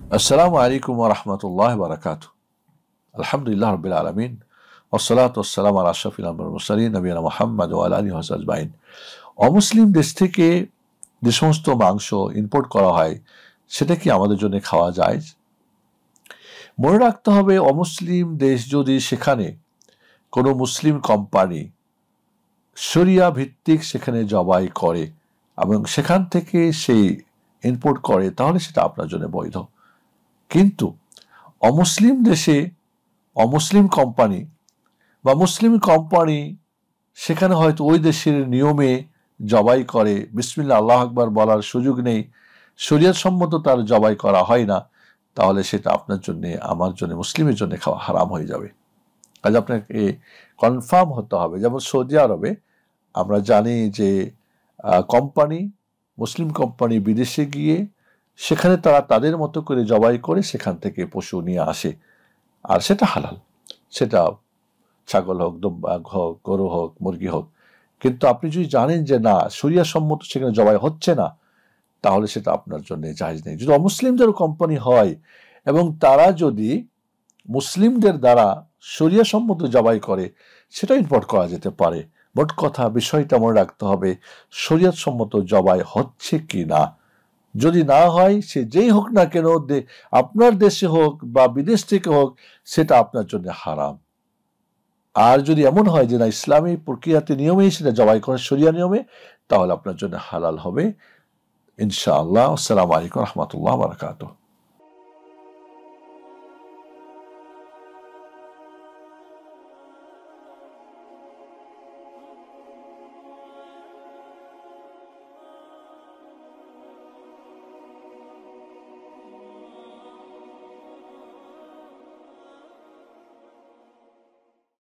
আসসালামু আলাইকুম ওয়া রাহমাতুল্লাহি ওয়া বারাকাতুহু। আলহামদুলিল্লাহি রাব্বিল আলামিন ওয়াসসালাতু ওয়াসসালামু আলা আশরাফিল আমবিয়া ওয়াল মুরসালিন নবিয়িনা মুহাম্মদ ওয়া আলা আলিহি ওয়া সাহবিহি আজমাইন। অমুসলিম দেশ থেকে যে সমস্ত মাংস ইম্পোর্ট করা হয় সেটা কি আমাদের জন্য খাওয়া যায়? মনে রাখতে হবে, অমুসলিম দেশ যদি সেখানে কোনো মুসলিম কোম্পানি শরিয়া ভিত্তিক সেখানে জবাই করে এবং সেখান থেকে সেই ইম্পোর্ট করে, তাহলে সেটা আপনার জন্য বৈধ। কিন্তু অমুসলিম দেশে অমুসলিম কোম্পানি বা মুসলিম কোম্পানি সেখানে হয়তো ওই দেশের নিয়মে জবাই করে, বিসমিল্লাহ আল্লাহু আকবার বলার সুযোগ নেই, শরিয়ত সম্মত তার জবাই করা হয় না, তাহলে সেটা আপনার জন্য, আমার জন্য, মুসলিমের জন্য খাওয়া হারাম হয়ে যাবে। কাজ আপনাকে কনফার্ম হতে হবে। যেমন সৌদি আরবে আমরা জানি যে কোম্পানি, মুসলিম কোম্পানি বিদেশে গিয়ে সেখানে তারা তাদের মতো করে জবাই করে সেখান থেকে পশু নিয়ে আসে, আর সেটা হালাল। সেটা ছাগল হোক, দুম্বা হোক, গরু হোক, মুরগি হোক। কিন্তু আপনি যদি জানেন যে না, শরিয়া সম্মত সেখানে জবাই হচ্ছে না, তাহলে সেটা আপনার জন্য জায়েজ নেই। যদি অমুসলিমদের কোম্পানি হয় এবং তারা যদি মুসলিমদের দ্বারা শরিয়া সম্মত জবাই করে, সেটা ইম্পোর্ট করা যেতে পারে। মোট কথা, বিষয়টা মনে রাখতে হবে, শরিয়ত সম্মত জবাই হচ্ছে কি না। যদি না হয়, সে যেই হোক না কেন, আপনার দেশে হোক বা বিদেশ থেকে হোক, সেটা আপনার জন্য হারাম। আর যদি এমন হয় যে না, ইসলামী প্রক্রিয়াতে নিয়মেই সেটা জবাই করে, শরিয়া নিয়মে, তাহলে আপনার জন্য হালাল হবে ইনশাআল্লাহ। আসসালামু আলাইকুম ওয়া রাহমাতুল্লাহি ওয়া বারাকাতুহু।